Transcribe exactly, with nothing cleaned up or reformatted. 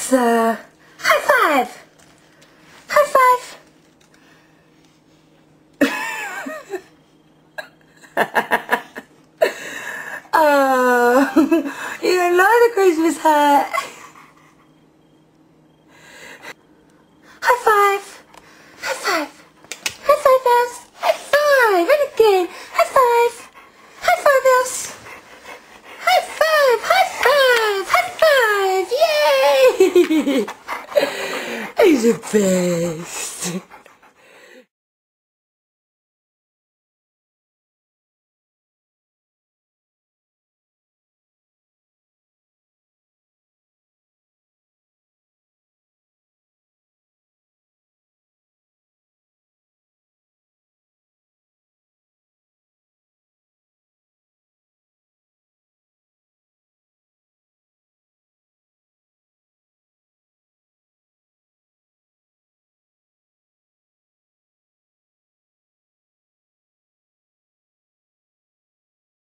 Let's, uh, high five! High five! Oh, you love the Christmas hat. High five! High five! High five, Bells! High five! And again! High five! High five, Bells! High five! High five! High five! Yay! He's the best.